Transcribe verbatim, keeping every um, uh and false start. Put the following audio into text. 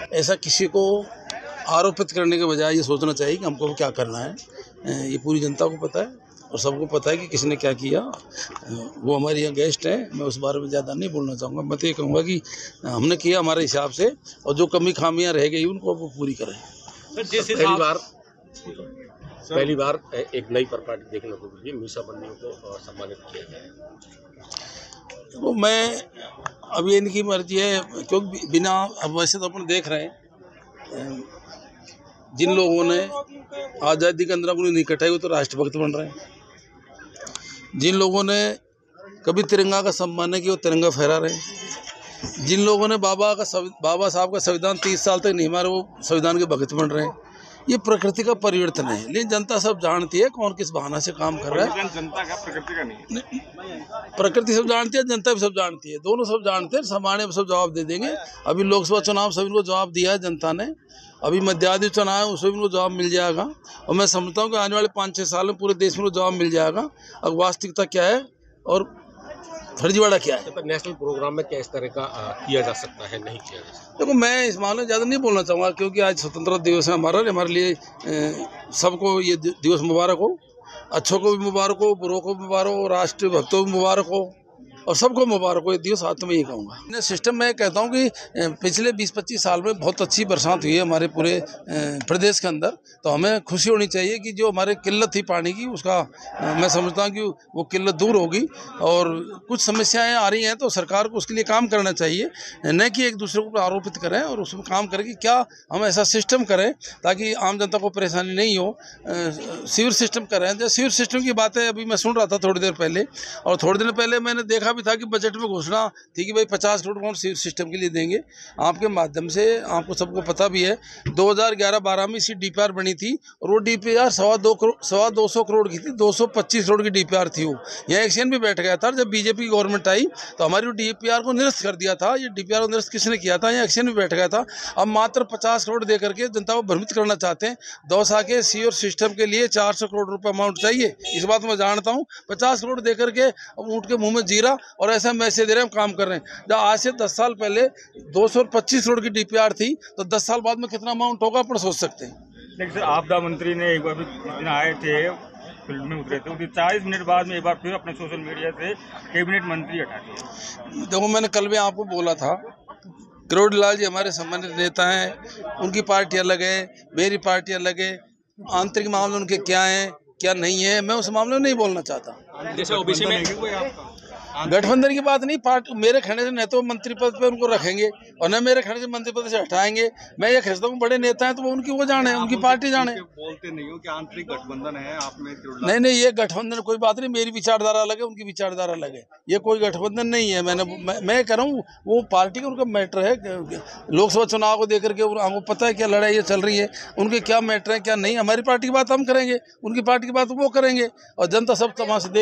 ऐसा किसी को आरोपित करने के बजाय ये सोचना चाहिए कि हमको क्या करना है। ये पूरी जनता को पता है और सबको पता है कि किसने क्या किया। वो हमारे यहाँ गेस्ट हैं, मैं उस बारे में ज़्यादा नहीं बोलना चाहूँगा। मैं तो ये कहूँगा कि हमने किया हमारे हिसाब से, और जो कमी खामियाँ रह गई उनको वो पूरी करें। पहली बार पहली बार एक नई प्रॉपर्टी देखने को मिली, मीसा बन्नियों को सम्मानित किया गया। तो मैं अब ये इनकी मर्जी है, क्योंकि बिना, अब वैसे तो अपन देख रहे हैं जिन लोगों ने आज़ादी के अंदर अपनी नहीं कटाई वो तो राष्ट्रभक्त बन रहे हैं। जिन लोगों ने कभी तिरंगा का सम्मान नहीं किया वो तिरंगा फहरा रहे हैं। जिन लोगों ने बाबा का बाबा साहब का संविधान तीस साल तक नहीं मारे वो संविधान के भक्त बन रहे हैं। ये प्रकृति का परिवर्तन है, लेकिन जनता सब जानती है कौन किस बहाना से काम कर रहा है। जनता का प्रकृति का नहीं, प्रकृति सब जानती है, जनता भी सब जानती है, दोनों सब जानते हैं। सामान्य सब जवाब दे देंगे। अभी लोकसभा चुनाव सभी को जवाब दिया है जनता ने, अभी मध्यावधि चुनाव है उसमें भी उनको जवाब मिल जाएगा, और मैं समझता हूँ कि आने वाले पाँच छः साल में पूरे देश में जवाब मिल जाएगा। अब वास्तविकता क्या है और फर्जीवाड़ा क्या है। तो नेशनल प्रोग्राम में क्या इस तरह का आ, किया जा सकता है, नहीं किया जा सकता? देखो, मैं इस मामले में ज़्यादा नहीं बोलना चाहूँगा, क्योंकि आज स्वतंत्रता दिवस है हमारा। हमारे लिए सबको ये दिवस मुबारक हो, अच्छों को भी मुबारक हो, बुरों को भी मुबारक हो, राष्ट्रीय भक्तों को भी मुबारक हो, और सबको मुबारक हो ये दिवस। साथ में ये कहूँगा सिस्टम में कहता हूँ कि पिछले बीस पच्चीस साल में बहुत अच्छी बरसात हुई है हमारे पूरे प्रदेश के अंदर, तो हमें खुशी होनी चाहिए कि जो हमारे किल्लत थी पानी की उसका मैं समझता हूँ कि वो किल्लत दूर होगी। और कुछ समस्याएं आ रही हैं तो सरकार को उसके लिए काम करना चाहिए, न कि एक दूसरे को आरोपित करें, और उसमें काम करें कि क्या हम ऐसा सिस्टम करें ताकि आम जनता को परेशानी नहीं हो। सीवर सिस्टम करें, जैसे सीवर सिस्टम की बातें अभी मैं सुन रहा था थोड़ी देर पहले, और थोड़ी देर पहले मैंने देखा भी था कि बजट में घोषणा थी कि भाई पचास करोड़ कौन सीवर सिस्टम के लिए देंगे। आपके माध्यम से आपको सबको पता भी है दो हज़ार ग्यारह बारह में इसी डीपीआर बनी थी, और वो डीपीआर सवा दो करोड़ सवा दो सौ करोड़ की थी, दो सौ पच्चीस करोड़ की डीपीआर थी। वो यहाँ एक्शन भी बैठ गया था। जब बीजेपी की गवर्नमेंट आई तो हमारी वो डीपीआर को निरस्त कर दिया था। ये डीपीआर को निरस्त किसने किया था? यहाँ एक्शन भी बैठ गया था। अब मात्र पचास करोड़ दे करके जनता को भ्रमित करना चाहते हैं। दौसा के सीवर सिस्टम के लिए चार सौ करोड़ रुपये अमाउंट चाहिए, इस बात मैं जानता हूँ। पचास करोड़ दे करके अब ऊँट के मुँह में जीरा, और ऐसा मैसेज दे रहे हैं हम काम कर रहे हैं। जब आज से दस साल पहले दो सौ पच्चीस करोड़ की डीपीआर थी तो दस साल बाद में कितना अमाउंट होगा अपन सोच सकते हैं। लेकिन सर आपदा मंत्री ने एक बार भी दिन आए थे, फील्ड में उतरे थे, चालीस मिनट बाद में एक बार फिर अपने सोशल मीडिया से कैबिनेट मंत्री हटा दिए। देखो, मैंने कल भी आपको बोला था, करोड़ीलाल जी हमारे सम्मानित नेता हैं, उनकी पार्टी अलग है, मेरी पार्टी अलग है। आंतरिक मामले उनके क्या हैं क्या नहीं है, मैं उस मामले में नहीं बोलना चाहता। जैसे ओबीसी में गठबंधन की बात नहीं, पार्टी मेरे कहने से न तो मंत्री पद पे उनको रखेंगे और न मेरे कहने से मंत्री पद से हटाएंगे। मैं ये कहता हूँ बड़े नेता हैं तो वो उनकी वो जाने, उनकी पार्टी जाने। बोलते नहीं हो कि आंतरिक गठबंधन है आप में? नहीं नहीं, ये गठबंधन कोई बात नहीं, मेरी विचारधारा अलग है, उनकी विचारधारा अलग है, ये कोई गठबंधन नहीं है। मैंने मैं, मैं कह रहा हूँ वो पार्टी का उनका मैटर है। लोकसभा चुनाव को देकर के हमको पता है क्या लड़ाई चल रही है, उनके क्या मैटर है क्या नहीं। हमारी पार्टी की बात हम करेंगे, उनकी पार्टी की बात वो करेंगे, और जनता सब तमाशे